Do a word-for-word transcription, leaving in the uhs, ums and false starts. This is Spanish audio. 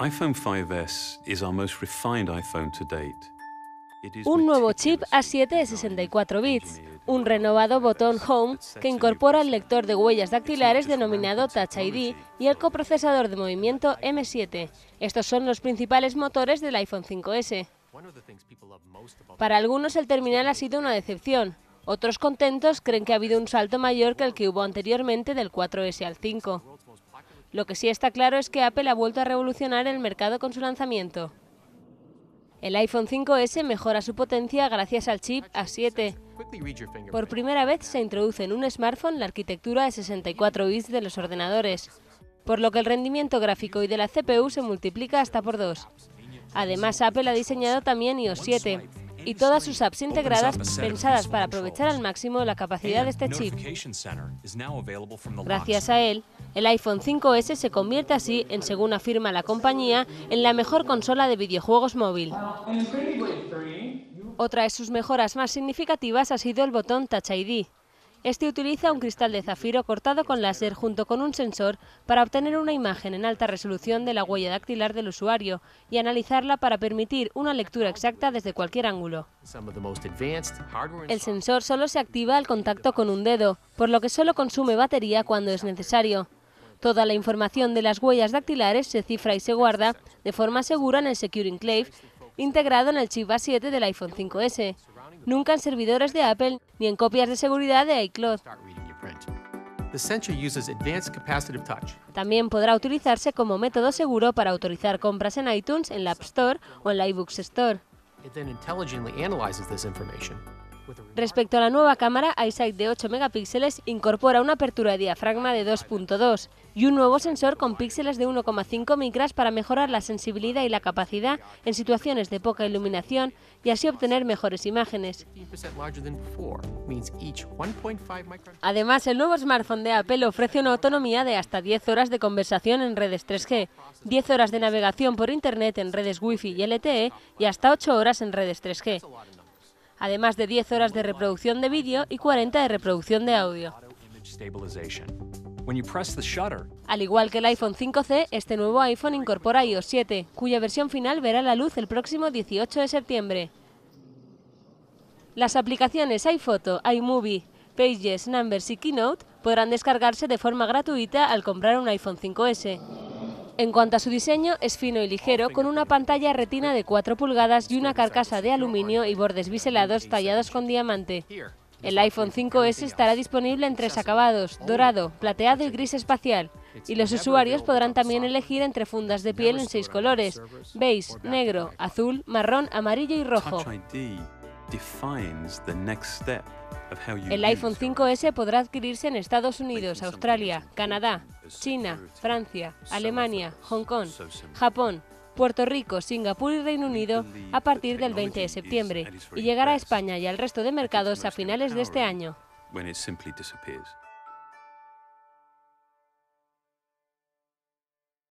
iPhone five S is our most refined iPhone to date. Un nuevo chip A siete de sesenta y cuatro bits, un renovado botón Home que incorpora el lector de huellas dactilares denominado Touch I D y el coprocesador de movimiento M siete. Estos son los principales motores del iPhone cinco ese. Para algunos el terminal ha sido una decepción. Otros contentos creen que ha habido un salto mayor que el que hubo anteriormente del cuatro ese al cinco. Lo que sí está claro es que Apple ha vuelto a revolucionar el mercado con su lanzamiento. El iPhone cinco ese mejora su potencia gracias al chip A siete. Por primera vez se introduce en un smartphone la arquitectura de sesenta y cuatro bits de los ordenadores, por lo que el rendimiento gráfico y de la C P U se multiplica hasta por dos. Además, Apple ha diseñado también iOS siete y todas sus apps integradas pensadas para aprovechar al máximo la capacidad de este chip. Gracias a él, el iPhone cinco ese se convierte así en, según afirma la compañía, en la mejor consola de videojuegos móvil. Otra de sus mejoras más significativas ha sido el botón Touch I D. Este utiliza un cristal de zafiro cortado con láser junto con un sensor para obtener una imagen en alta resolución de la huella dactilar del usuario y analizarla para permitir una lectura exacta desde cualquier ángulo. El sensor solo se activa al contacto con un dedo, por lo que solo consume batería cuando es necesario. Toda la información de las huellas dactilares se cifra y se guarda de forma segura en el Secure Enclave, integrado en el chip A siete del iPhone cinco ese. Nunca en servidores de Apple ni en copias de seguridad de iCloud. También podrá utilizarse como método seguro para autorizar compras en iTunes, en la App Store o en la iBooks Store. Respecto a la nueva cámara, iSight de ocho megapíxeles incorpora una apertura de diafragma de dos punto dos y un nuevo sensor con píxeles de uno coma cinco micras para mejorar la sensibilidad y la capacidad en situaciones de poca iluminación y así obtener mejores imágenes. Además, el nuevo smartphone de Apple ofrece una autonomía de hasta diez horas de conversación en redes tres G, diez horas de navegación por Internet en redes Wi-Fi y L T E y hasta ocho horas en redes tres G. Además de diez horas de reproducción de vídeo y cuarenta de reproducción de audio. Al igual que el iPhone cinco C, este nuevo iPhone incorpora iOS siete, cuya versión final verá la luz el próximo dieciocho de septiembre. Las aplicaciones iPhoto, iMovie, Pages, Numbers y Keynote podrán descargarse de forma gratuita al comprar un iPhone cinco ese. En cuanto a su diseño, es fino y ligero, con una pantalla retina de cuatro pulgadas y una carcasa de aluminio y bordes biselados tallados con diamante. El iPhone cinco ese estará disponible en tres acabados: dorado, plateado y gris espacial, y los usuarios podrán también elegir entre fundas de piel en seis colores: beige, negro, azul, marrón, amarillo y rojo. El iPhone cinco ese podrá adquirirse en Estados Unidos, Australia, Canadá, China, Francia, Alemania, Hong Kong, Japón, Puerto Rico, Singapur y Reino Unido a partir del veinte de septiembre y llegará a España y al resto de mercados a finales de este año.